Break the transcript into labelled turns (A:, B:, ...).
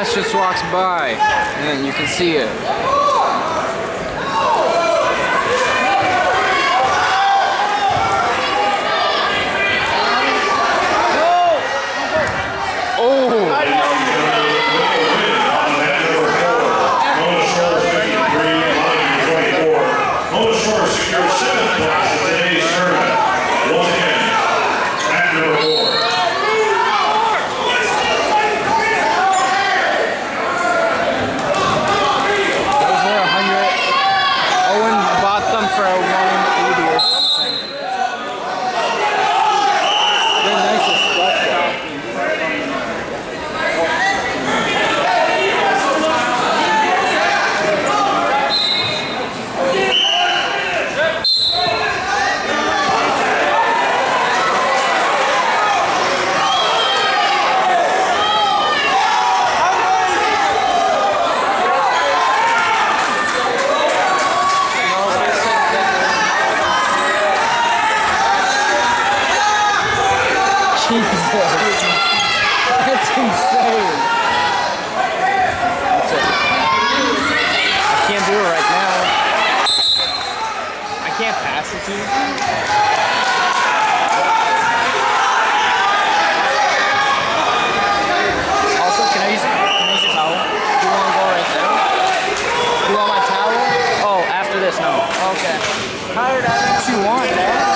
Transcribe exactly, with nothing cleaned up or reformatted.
A: bus just walks by, and then you can see it. That's insane. That's it. I can't do it right now. I can't pass it to you. Also, can I use, can I use your towel? Do you want to go right there? Do you want my towel? Oh, after this, no. Okay. What you want, man?